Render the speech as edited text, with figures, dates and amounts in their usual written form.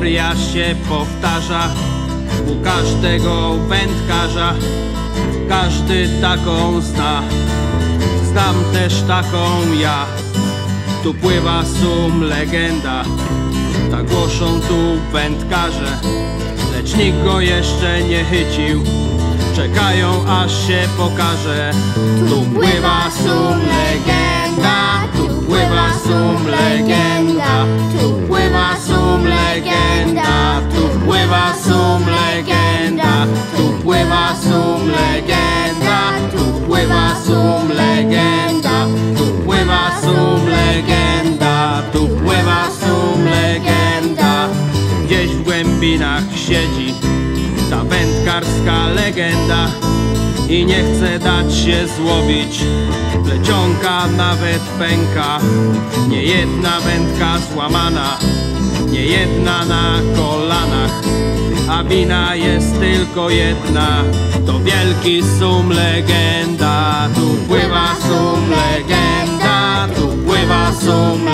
historia się powtarza u każdego wędkarza. Każdy taką zna, znam też taką ja. Tu pływa sum legenda, tak głoszą tu wędkarze, lecz nikt go jeszcze nie chycił. Czekają aż się pokaże. Tu pływa sum legenda, tu pływa sum legenda, tu pływa sum legenda, tu pływa sum legenda, tu pływa sum legenda, tu pływa sum legenda, tu pływa sum legenda, tu pływa sum legenda. Gdzieś w głębinach siedzi ta wędkarska legenda i nie chce dać się złowić. Plecionka nawet pęka, niejedna wędka złamana, niejedna na kolanach, a wina jest tylko jedna, to wielki sum legenda. Tu pływa sum legenda, tu pływa sum